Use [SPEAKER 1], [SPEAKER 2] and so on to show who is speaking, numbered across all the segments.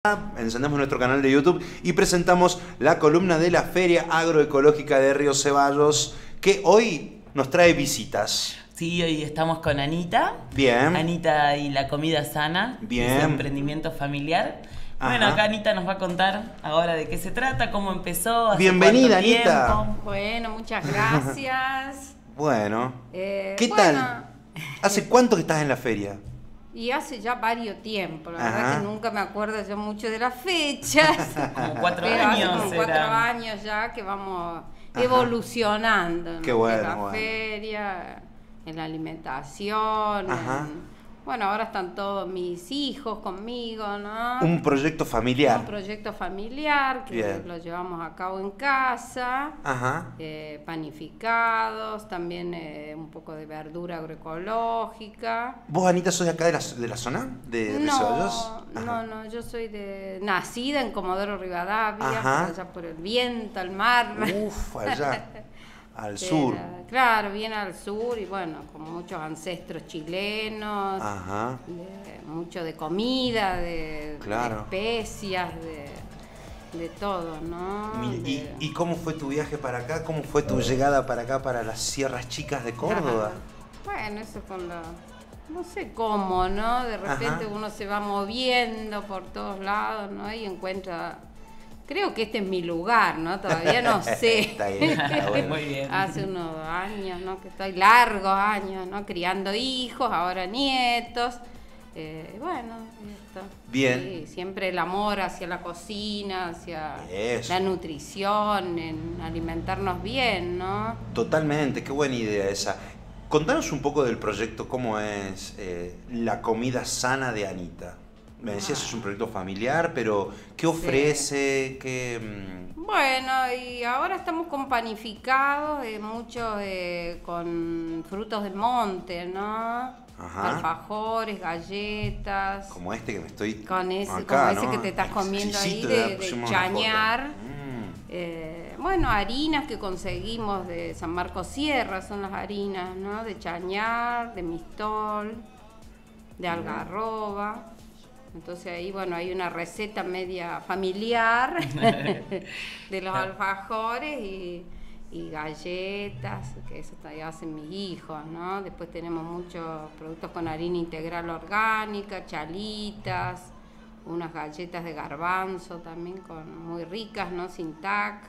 [SPEAKER 1] Encendemos nuestro canal de YouTube y presentamos la columna de la Feria Agroecológica de Río Ceballos, que hoy nos trae visitas.
[SPEAKER 2] Sí, hoy estamos con Anita.
[SPEAKER 1] Bien.
[SPEAKER 2] Anita y la comida sana.
[SPEAKER 1] Bien.
[SPEAKER 2] Ese emprendimiento familiar.
[SPEAKER 1] Ajá.
[SPEAKER 2] Bueno, acá Anita nos va a contar ahora de qué se trata, cómo empezó, hace
[SPEAKER 1] Bienvenida,
[SPEAKER 2] cuánto
[SPEAKER 1] Anita.
[SPEAKER 2] tiempo.
[SPEAKER 3] Bueno, muchas gracias.
[SPEAKER 1] Bueno, ¿qué
[SPEAKER 3] bueno,
[SPEAKER 1] tal? ¿Hace cuánto que estás en la feria?
[SPEAKER 3] Y hace ya varios tiempos, la
[SPEAKER 1] Ajá.
[SPEAKER 3] verdad que nunca me acuerdo yo mucho de las fechas.
[SPEAKER 2] Como 4
[SPEAKER 3] Pero hace
[SPEAKER 2] años.
[SPEAKER 3] como 4
[SPEAKER 2] era.
[SPEAKER 3] años ya que vamos
[SPEAKER 1] Ajá.
[SPEAKER 3] evolucionando, ¿no?
[SPEAKER 1] Qué bueno,
[SPEAKER 3] En la
[SPEAKER 1] bueno.
[SPEAKER 3] feria, en la alimentación.
[SPEAKER 1] Ajá.
[SPEAKER 3] Bueno, ahora están todos mis hijos conmigo, ¿no?
[SPEAKER 1] Un proyecto familiar.
[SPEAKER 3] Un proyecto familiar que
[SPEAKER 1] Bien.
[SPEAKER 3] lo llevamos a cabo en casa.
[SPEAKER 1] Ajá.
[SPEAKER 3] Panificados, también un poco de verdura agroecológica.
[SPEAKER 1] ¿Vos, Anita, sos de acá de la zona? ¿De Río Ceballos? Ajá.
[SPEAKER 3] No, yo soy nacida en Comodoro Rivadavia,
[SPEAKER 1] Ajá.
[SPEAKER 3] por allá por el viento, al mar.
[SPEAKER 1] Uf, allá, al sur.
[SPEAKER 3] Claro, bien al sur y bueno, con muchos ancestros chilenos,
[SPEAKER 1] Ajá.
[SPEAKER 3] mucho de comida,
[SPEAKER 1] Claro.
[SPEAKER 3] de especias, de todo, ¿no?
[SPEAKER 1] ¿Y cómo fue tu viaje para acá? ¿Cómo fue tu llegada para acá, para las Sierras Chicas de Córdoba?
[SPEAKER 3] Bueno, eso con no sé cómo, ¿no? De repente
[SPEAKER 1] Ajá.
[SPEAKER 3] uno se va moviendo por todos lados, ¿no? Y encuentra, creo que este es mi lugar, ¿no? Todavía no sé.
[SPEAKER 1] Está bien, está bueno.
[SPEAKER 2] Muy bien.
[SPEAKER 3] Hace unos años, ¿no? Que estoy largos años, ¿no? Criando hijos, ahora nietos. Bueno, esto.
[SPEAKER 1] Bien.
[SPEAKER 3] Sí, siempre el amor hacia la cocina, hacia
[SPEAKER 1] Eso.
[SPEAKER 3] la nutrición, en alimentarnos bien, ¿no?
[SPEAKER 1] Totalmente, qué buena idea esa. Contanos un poco del proyecto, cómo es la comida sana de Anita. Me decías, es un proyecto familiar, pero ¿qué ofrece?
[SPEAKER 3] Bueno, y ahora estamos con panificados, muchos con frutos del monte, ¿no?
[SPEAKER 1] Ajá.
[SPEAKER 3] Alfajores, galletas.
[SPEAKER 1] Como este que me estoy
[SPEAKER 3] Con ese,
[SPEAKER 1] acá,
[SPEAKER 3] como ese
[SPEAKER 1] ¿no?
[SPEAKER 3] que te estás comiendo ahí
[SPEAKER 1] Exquisito,
[SPEAKER 3] de
[SPEAKER 1] pusimos una foto.
[SPEAKER 3] chañar.
[SPEAKER 1] Mm.
[SPEAKER 3] Bueno, harinas que conseguimos de San Marcos Sierra, son las harinas, ¿no? De chañar, de mistol, de algarroba. Entonces ahí, bueno, hay una receta media familiar de los alfajores y galletas, que eso todavía hacen mis hijos, ¿no? Después tenemos muchos productos con harina integral orgánica, chalitas, unas galletas de garbanzo también muy ricas, ¿no? Sin tac.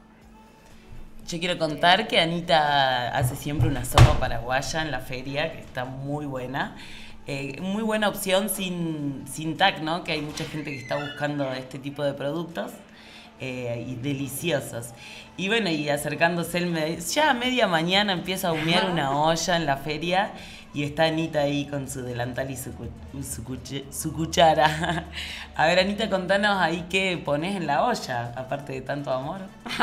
[SPEAKER 2] Yo quiero contar que Anita hace siempre una sopa paraguaya en la feria, que está muy buena. Muy buena opción sin TAC, ¿no? Que hay mucha gente que está buscando este tipo de productos y deliciosos. Y bueno, y acercándose ya a media mañana empieza a humear una olla en la feria y está Anita ahí con su delantal y su cuchara. A ver, Anita, contanos ahí qué pones en la olla, aparte de tanto amor.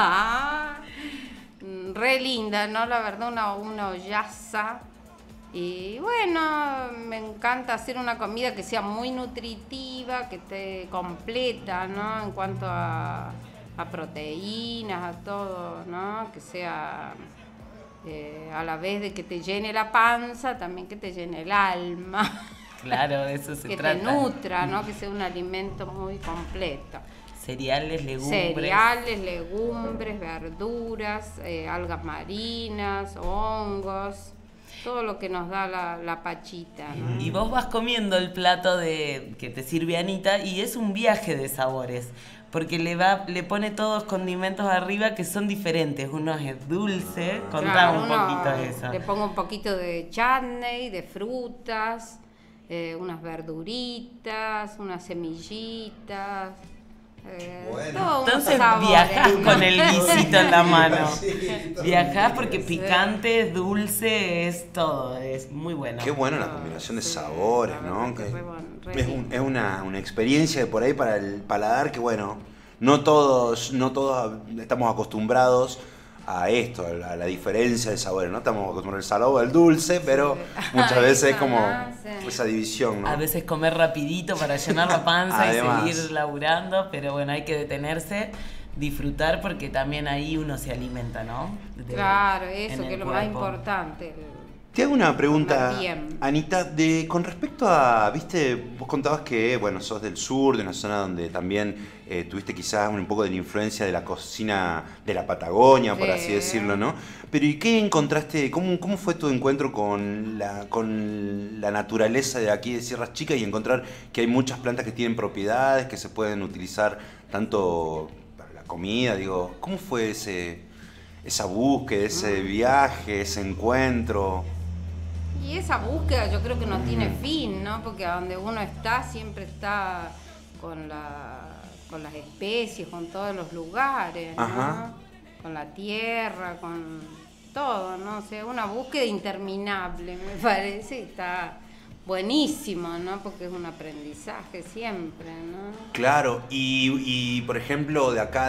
[SPEAKER 3] Re linda, ¿no? La verdad, una ollaza. Y bueno, me encanta hacer una comida que sea muy nutritiva, que esté completa, ¿no? En cuanto a proteínas, a todo, ¿no? Que sea a la vez de que te llene la panza, también que te llene el alma.
[SPEAKER 2] Claro, de eso se
[SPEAKER 3] que
[SPEAKER 2] trata.
[SPEAKER 3] te nutra, ¿no? Que sea un alimento muy completo.
[SPEAKER 2] Cereales, legumbres.
[SPEAKER 3] Cereales, legumbres, verduras, algas marinas, hongos. Todo lo que nos da la pachita, ¿no?
[SPEAKER 2] Y vos vas comiendo el plato que te sirve Anita y es un viaje de sabores, porque le pone todos condimentos arriba que son diferentes. Uno es dulce, contá
[SPEAKER 3] Claro,
[SPEAKER 2] un poquito de eso.
[SPEAKER 3] Le pongo un poquito de chutney, de frutas, unas verduritas, unas semillitas.
[SPEAKER 1] Bueno.
[SPEAKER 3] Todos unos
[SPEAKER 2] Entonces
[SPEAKER 3] sabores,
[SPEAKER 2] viajás
[SPEAKER 3] ¿no?
[SPEAKER 2] con el guisito en la mano.
[SPEAKER 1] Sí,
[SPEAKER 2] Viajás porque picante, es dulce, es todo, es muy bueno.
[SPEAKER 1] Qué bueno la combinación de sabores,
[SPEAKER 3] la
[SPEAKER 1] ¿no?
[SPEAKER 3] verdad que
[SPEAKER 1] Que
[SPEAKER 3] re bueno, re
[SPEAKER 1] es
[SPEAKER 3] lindo.
[SPEAKER 1] una experiencia de por ahí para el paladar que, bueno, no todos estamos acostumbrados a esto, a la diferencia de sabores, ¿no? Estamos acostumbrados al salado, al dulce, pero muchas
[SPEAKER 3] Ahí
[SPEAKER 1] veces es
[SPEAKER 3] está,
[SPEAKER 1] como
[SPEAKER 3] sí.
[SPEAKER 1] esa división, ¿no?
[SPEAKER 2] A veces comer rapidito para llenar la panza
[SPEAKER 1] Además.
[SPEAKER 2] y seguir laburando, pero bueno, hay que detenerse, disfrutar porque también ahí uno se alimenta, ¿no?
[SPEAKER 3] Claro,
[SPEAKER 2] en
[SPEAKER 3] eso
[SPEAKER 2] el
[SPEAKER 3] que es lo más
[SPEAKER 2] cuerpo.
[SPEAKER 3] importante.
[SPEAKER 1] Te hago una pregunta,
[SPEAKER 3] Comer bien.
[SPEAKER 1] Anita, con respecto a, viste, vos contabas que, bueno, sos del sur, de una zona donde también tuviste quizás un poco de la influencia de la cocina de la Patagonia, por
[SPEAKER 3] Sí.
[SPEAKER 1] así decirlo, ¿no? Pero ¿y qué encontraste, cómo fue tu encuentro con la naturaleza de aquí de Sierras Chicas y encontrar que hay muchas plantas que tienen propiedades, que se pueden utilizar tanto para la comida, digo, ¿cómo fue esa búsqueda, ese viaje, ese encuentro?
[SPEAKER 3] Y esa búsqueda yo creo que no tiene fin, ¿no? Porque a donde uno está siempre está con las especies, con todos los lugares, ¿no?
[SPEAKER 1] Ajá.
[SPEAKER 3] Con la tierra, con todo, ¿no? O sea, una búsqueda interminable, me parece, y está buenísimo, ¿no? Porque es un aprendizaje siempre, ¿no?
[SPEAKER 1] Claro, y por ejemplo, de acá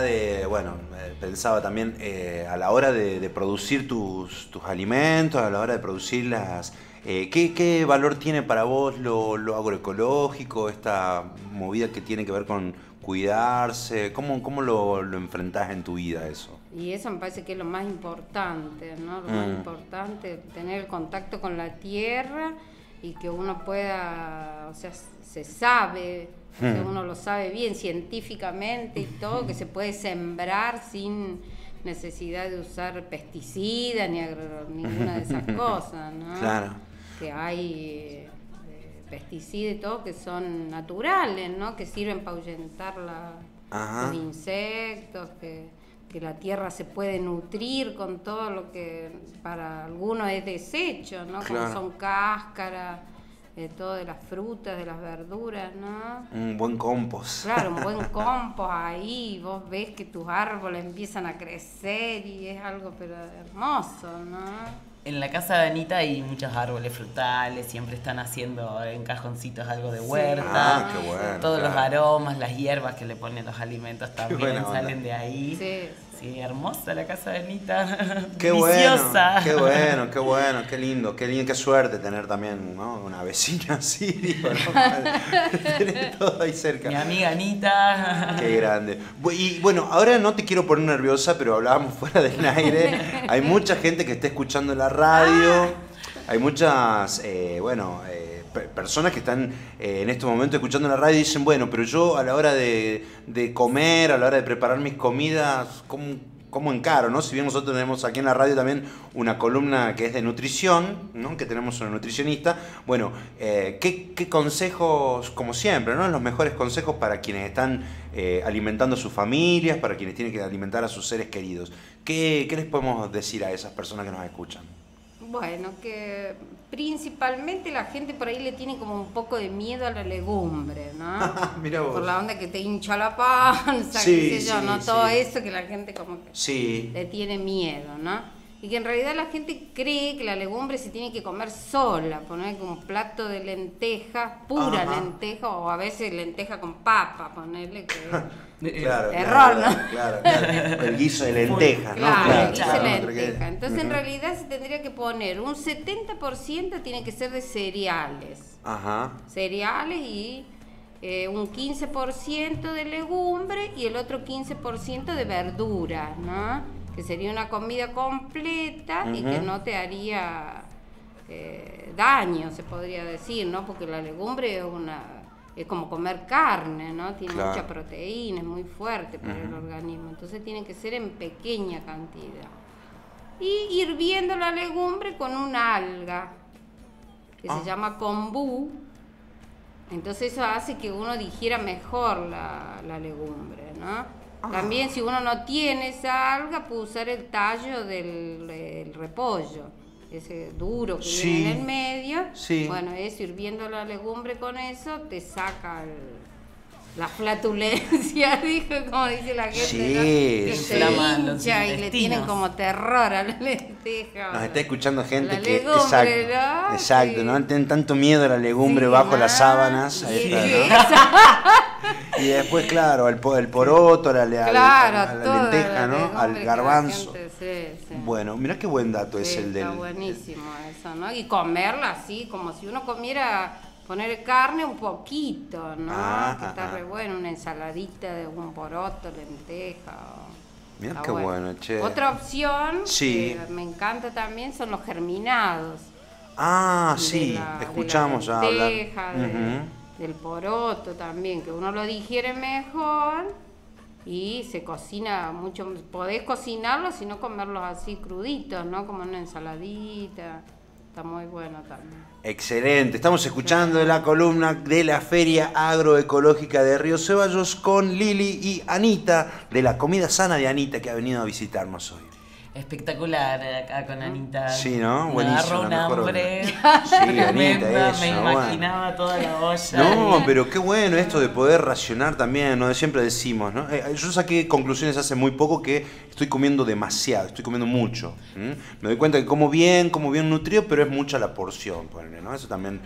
[SPEAKER 1] pensaba también a la hora de producir tus alimentos, a la hora de producirlas, ¿qué valor tiene para vos lo agroecológico, esta movida que tiene que ver con cuidarse? ¿Cómo lo enfrentás en tu vida eso?
[SPEAKER 3] Y eso me parece que es lo más importante, ¿no? Lo más importante, tener el contacto con la tierra y que uno pueda, o sea, se sabe, o sea, uno lo sabe bien científicamente y todo, que se puede sembrar sin necesidad de usar pesticidas ni ninguna de esas cosas, ¿no?
[SPEAKER 1] Claro.
[SPEAKER 3] Que hay pesticidas y todo que son naturales, ¿no? Que sirven para ahuyentar
[SPEAKER 1] Ajá.
[SPEAKER 3] los insectos, que la tierra se puede nutrir con todo lo que para algunos es desecho, ¿no?
[SPEAKER 1] Claro.
[SPEAKER 3] Como son cáscaras, todo de las frutas, de las verduras, ¿no?
[SPEAKER 1] Un buen compost.
[SPEAKER 3] Claro, un buen compost ahí, vos ves que tus árboles empiezan a crecer y es algo pero hermoso, ¿no?
[SPEAKER 2] En la casa de Anita hay muchos árboles frutales, siempre están haciendo en cajoncitos algo de huerta.
[SPEAKER 1] Ah, qué bueno,
[SPEAKER 2] Todos los
[SPEAKER 1] claro.
[SPEAKER 2] aromas, las hierbas que le ponen los alimentos también
[SPEAKER 1] buena onda.
[SPEAKER 2] salen de ahí.
[SPEAKER 3] Sí.
[SPEAKER 2] Sí, hermosa la casa de Anita.
[SPEAKER 1] Qué
[SPEAKER 2] Deliciosa.
[SPEAKER 1] bueno, qué lindo, qué suerte tener también, ¿no? Una vecina así, digo, ¿no? Tener todo ahí cerca.
[SPEAKER 2] Mi amiga Anita.
[SPEAKER 1] Qué grande. Y bueno, ahora no te quiero poner nerviosa, pero hablábamos fuera del aire. Hay mucha gente que está escuchando la radio. Hay muchas, personas que están en este momento escuchando la radio y dicen, bueno, pero yo a la hora de comer, a la hora de preparar mis comidas, ¿cómo encaro, no? Si bien nosotros tenemos aquí en la radio también una columna que es de nutrición, ¿no? Que tenemos una nutricionista. Bueno, ¿qué consejos, como siempre, ¿no? Los mejores consejos para quienes están alimentando a sus familias, para quienes tienen que alimentar a sus seres queridos. ¿Qué les podemos decir a esas personas que nos escuchan?
[SPEAKER 3] Bueno, que principalmente la gente por ahí le tiene como un poco de miedo a la legumbre, ¿no?
[SPEAKER 1] Mirá vos.
[SPEAKER 3] Por la onda que te hincha la panza,
[SPEAKER 1] Sí,
[SPEAKER 3] qué sé yo,
[SPEAKER 1] sí,
[SPEAKER 3] ¿no? Todo
[SPEAKER 1] sí.
[SPEAKER 3] eso que la gente como que
[SPEAKER 1] Sí.
[SPEAKER 3] le tiene miedo, ¿no? Y que en realidad la gente cree que la legumbre se tiene que comer sola, poner como un plato de lenteja, pura
[SPEAKER 1] Ajá.
[SPEAKER 3] lenteja, o a veces lenteja con papa, ponerle que...
[SPEAKER 1] Claro,
[SPEAKER 3] Error,
[SPEAKER 1] claro,
[SPEAKER 3] ¿no?
[SPEAKER 1] claro. El guiso de lentejas, ¿no?
[SPEAKER 3] Claro, dice
[SPEAKER 1] claro.
[SPEAKER 3] lenteja. Entonces en realidad se tendría que poner un 70% tiene que ser de cereales.
[SPEAKER 1] Ajá.
[SPEAKER 3] Cereales y un 15% de legumbre y el otro 15% de verduras, ¿no? Que sería una comida completa y que no te haría daño, se podría decir, ¿no? Porque la legumbre es como comer carne, ¿no? Tiene
[SPEAKER 1] Claro.
[SPEAKER 3] mucha proteína, es muy fuerte para el organismo. Entonces tiene que ser en pequeña cantidad. Y hirviendo la legumbre con una alga que se llama kombu. Entonces eso hace que uno digiera mejor la legumbre, ¿no? También si uno no tiene esa alga, puede usar el tallo del repollo, ese duro que
[SPEAKER 1] Sí.
[SPEAKER 3] viene en el medio.
[SPEAKER 1] Sí.
[SPEAKER 3] Bueno, eso, hirviendo la legumbre con eso, te saca la flatulencia, dijo, como dice la gente,
[SPEAKER 1] Sí,
[SPEAKER 3] ¿no? Que
[SPEAKER 1] sí.
[SPEAKER 3] se
[SPEAKER 2] Inflaman los
[SPEAKER 3] hincha y le
[SPEAKER 2] intestinos.
[SPEAKER 3] tienen como terror a la lenteja.
[SPEAKER 1] Nos está escuchando gente
[SPEAKER 3] La
[SPEAKER 1] que...
[SPEAKER 3] legumbre,
[SPEAKER 1] exacto,
[SPEAKER 3] ¿no?
[SPEAKER 1] exacto,
[SPEAKER 3] Sí.
[SPEAKER 1] ¿no? Tienen tanto miedo a la legumbre
[SPEAKER 3] Sí,
[SPEAKER 1] bajo
[SPEAKER 3] ¿no?
[SPEAKER 1] las sábanas. Ahí
[SPEAKER 3] Sí,
[SPEAKER 1] está, ¿no? Y después, claro, el poroto, a la
[SPEAKER 3] toda
[SPEAKER 1] lenteja,
[SPEAKER 3] la
[SPEAKER 1] ¿no?
[SPEAKER 3] legumbre
[SPEAKER 1] Al
[SPEAKER 3] que la
[SPEAKER 1] garbanzo.
[SPEAKER 3] gente, sí, sí.
[SPEAKER 1] Bueno, mirá qué buen dato es
[SPEAKER 3] Sí,
[SPEAKER 1] el del...
[SPEAKER 3] está buenísimo eso, ¿no? Y comerla así, como si uno comiera, poner carne un poquito, ¿no?
[SPEAKER 1] Ah,
[SPEAKER 3] que está
[SPEAKER 1] ah,
[SPEAKER 3] re bueno, una ensaladita de un poroto, lenteja.
[SPEAKER 1] Mirá
[SPEAKER 3] Está
[SPEAKER 1] qué bueno, che.
[SPEAKER 3] Otra opción
[SPEAKER 1] Sí.
[SPEAKER 3] que me encanta también son los germinados.
[SPEAKER 1] Ah,
[SPEAKER 3] de
[SPEAKER 1] sí,
[SPEAKER 3] la-
[SPEAKER 1] escuchamos
[SPEAKER 3] de
[SPEAKER 1] ya
[SPEAKER 3] la
[SPEAKER 1] hablar.
[SPEAKER 3] lenteja, del poroto también, que uno lo digiere mejor y se cocina mucho. Podés cocinarlos y no comerlos así cruditos, ¿no? Como una ensaladita. Está muy bueno también.
[SPEAKER 1] Excelente, estamos escuchando la columna de la Feria Agroecológica de Río Ceballos con Lili y Anita, de la comida sana de Anita, que ha venido a visitarnos hoy.
[SPEAKER 2] Espectacular acá con Anita.
[SPEAKER 1] Sí, ¿no?
[SPEAKER 2] Me
[SPEAKER 1] Buenísimo,
[SPEAKER 2] agarró un
[SPEAKER 1] la mejor
[SPEAKER 2] hambre.
[SPEAKER 1] Sí, Anita,
[SPEAKER 2] Tremenda,
[SPEAKER 1] eso,
[SPEAKER 2] me
[SPEAKER 1] bueno.
[SPEAKER 2] imaginaba toda la olla.
[SPEAKER 1] No, pero qué bueno esto de poder racionar también, ¿no? Siempre decimos, ¿no? Yo saqué conclusiones hace muy poco que estoy comiendo demasiado, estoy comiendo mucho. Me doy cuenta que como bien nutrido, pero es mucha la porción, ponele, ¿no? Eso también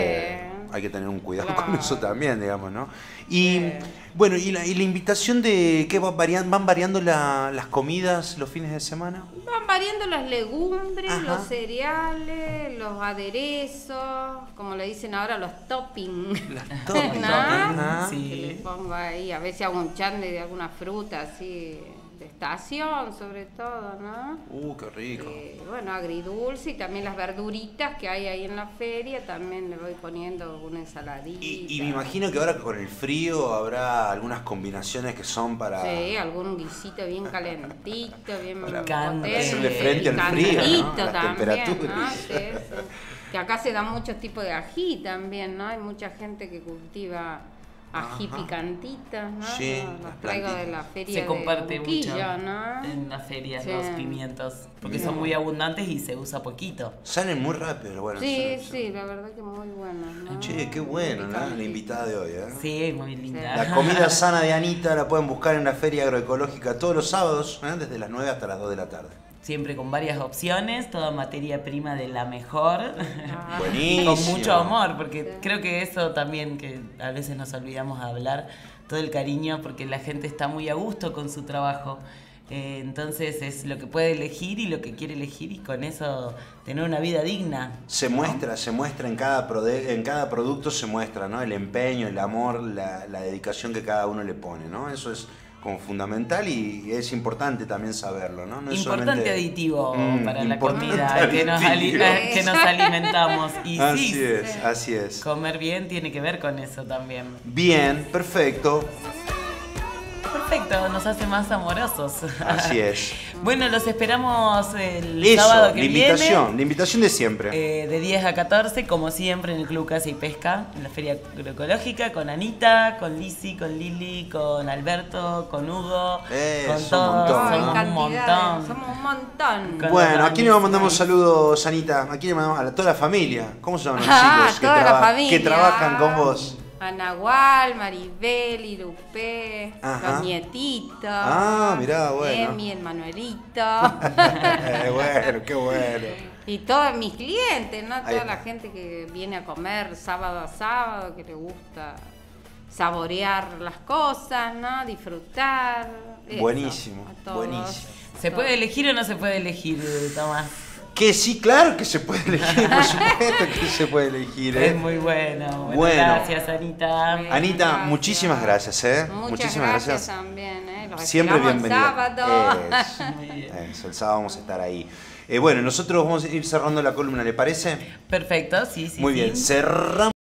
[SPEAKER 1] hay que tener un cuidado con eso también, digamos, ¿no? Y bueno, y la invitación de que van variando las comidas los fines de semana.
[SPEAKER 3] Van variando las legumbres,
[SPEAKER 1] Ajá.
[SPEAKER 3] los cereales, los aderezos, como le dicen ahora, los toppings.
[SPEAKER 1] Las
[SPEAKER 3] ¿No?
[SPEAKER 1] toppings, ajá.
[SPEAKER 2] Sí.
[SPEAKER 3] Que le pongo ahí, a veces hago un chándwich de alguna fruta así, de estación sobre todo, ¿no?
[SPEAKER 1] Qué rico.
[SPEAKER 3] Bueno, agridulce y también las verduritas que hay ahí en la feria, también le voy poniendo una ensaladita.
[SPEAKER 1] Y me imagino que ahora con el frío habrá algunas combinaciones que son para...
[SPEAKER 3] Sí, algún guisito bien calentito, bien
[SPEAKER 1] Para
[SPEAKER 3] potente.
[SPEAKER 1] hacerle frente al
[SPEAKER 3] Y
[SPEAKER 1] frío, ¿no?
[SPEAKER 3] candidito
[SPEAKER 1] Las
[SPEAKER 3] también,
[SPEAKER 1] temperaturas.
[SPEAKER 3] ¿no? Sí, sí. Que acá se dan muchos tipos de ají también, ¿no? Hay mucha gente que cultiva ají
[SPEAKER 1] Ajá.
[SPEAKER 3] picantitas, ¿no?
[SPEAKER 1] Sí,
[SPEAKER 3] Yo
[SPEAKER 1] las
[SPEAKER 3] los traigo de
[SPEAKER 1] plantitas.
[SPEAKER 3] la feria
[SPEAKER 2] Se
[SPEAKER 3] de
[SPEAKER 2] comparte
[SPEAKER 3] Unquillo,
[SPEAKER 2] mucho
[SPEAKER 3] ¿no?
[SPEAKER 2] en las ferias
[SPEAKER 3] Sí.
[SPEAKER 2] los pimientos, porque
[SPEAKER 3] Sí.
[SPEAKER 2] son muy abundantes y se usa poquito.
[SPEAKER 1] Salen muy rápido, bueno.
[SPEAKER 3] Sí, sí, la verdad que muy buenos, ¿no?
[SPEAKER 1] Che, qué bueno, ¿no? La invitada de hoy, ¿eh?
[SPEAKER 2] Sí, muy linda.
[SPEAKER 1] La comida sana de Anita la pueden buscar en la Feria Agroecológica todos los sábados, desde las 9 hasta las 2 de la tarde.
[SPEAKER 2] Siempre con varias opciones, toda materia prima de la mejor. Y
[SPEAKER 1] Buenísimo.
[SPEAKER 2] con mucho amor, porque creo que eso también, que a veces nos olvidamos de hablar, todo el cariño, porque la gente está muy a gusto con su trabajo. Entonces es lo que puede elegir y lo que quiere elegir, y con eso tener una vida digna.
[SPEAKER 1] Se muestra en cada producto, se muestra, ¿no? El empeño, el amor, la dedicación que cada uno le pone, ¿no? Eso es como fundamental y es importante también saberlo, ¿no? No es
[SPEAKER 2] Importante
[SPEAKER 1] solamente-
[SPEAKER 2] aditivo para la
[SPEAKER 1] importante
[SPEAKER 2] comida que nos,
[SPEAKER 1] aditivo.
[SPEAKER 2] que nos alimentamos. Y
[SPEAKER 1] Así
[SPEAKER 2] sí,
[SPEAKER 1] es, así es.
[SPEAKER 2] comer bien tiene que ver con eso también.
[SPEAKER 1] Bien, perfecto.
[SPEAKER 2] Perfecto, nos hace más amorosos.
[SPEAKER 1] Así es.
[SPEAKER 2] Bueno, los esperamos el
[SPEAKER 1] Eso,
[SPEAKER 2] sábado que
[SPEAKER 1] la invitación de siempre.
[SPEAKER 2] de 10 a 14, como siempre, en el Club Caza y Pesca, en la Feria Agroecológica, con Anita, con Lizzy, con Lili, con Alberto, con Hugo, con
[SPEAKER 1] son un
[SPEAKER 2] todos.
[SPEAKER 1] montón,
[SPEAKER 3] Ay,
[SPEAKER 2] Somos un
[SPEAKER 3] cantidades,
[SPEAKER 2] montón.
[SPEAKER 3] somos un montón.
[SPEAKER 2] Con
[SPEAKER 1] Bueno,
[SPEAKER 2] los
[SPEAKER 1] ¿a quién le mandamos
[SPEAKER 2] amigos.
[SPEAKER 1] saludos, Anita? ¿A quién le mandamos? A toda la familia. ¿Cómo se llaman los
[SPEAKER 3] Ah,
[SPEAKER 1] chicos
[SPEAKER 3] toda la familia.
[SPEAKER 1] que trabajan con vos?
[SPEAKER 3] A Nahual, Maribel, Irupé,
[SPEAKER 1] Ajá.
[SPEAKER 3] los nietitos.
[SPEAKER 1] Ah, mirá, bueno.
[SPEAKER 3] Emi, el Manuelito.
[SPEAKER 1] Bueno, qué bueno.
[SPEAKER 3] Y todos mis clientes, ¿no?
[SPEAKER 1] Ahí
[SPEAKER 3] Toda
[SPEAKER 1] está.
[SPEAKER 3] la gente que viene a comer sábado a sábado, que le gusta saborear las cosas, ¿no? Disfrutar. Eso,
[SPEAKER 1] Buenísimo,
[SPEAKER 3] a todos.
[SPEAKER 1] buenísimo.
[SPEAKER 2] ¿Se puede elegir o no se puede elegir, Tomás?
[SPEAKER 1] Que sí, claro que se puede elegir, por supuesto que se puede elegir.
[SPEAKER 2] Es muy bueno.
[SPEAKER 1] Bueno.
[SPEAKER 2] Gracias, Anita.
[SPEAKER 3] Bien.
[SPEAKER 1] Anita,
[SPEAKER 3] Gracias.
[SPEAKER 1] muchísimas gracias,
[SPEAKER 3] Muchas
[SPEAKER 1] Muchísimas
[SPEAKER 3] gracias también, Los
[SPEAKER 1] Siempre
[SPEAKER 3] esperamos el
[SPEAKER 1] bienvenida.
[SPEAKER 3] sábado.
[SPEAKER 2] Muy bien.
[SPEAKER 1] Eso, el sábado vamos a estar ahí. Bueno, nosotros vamos a ir cerrando la columna, ¿le parece?
[SPEAKER 2] Perfecto, sí, sí.
[SPEAKER 1] Muy
[SPEAKER 2] sí.
[SPEAKER 1] bien, cerramos.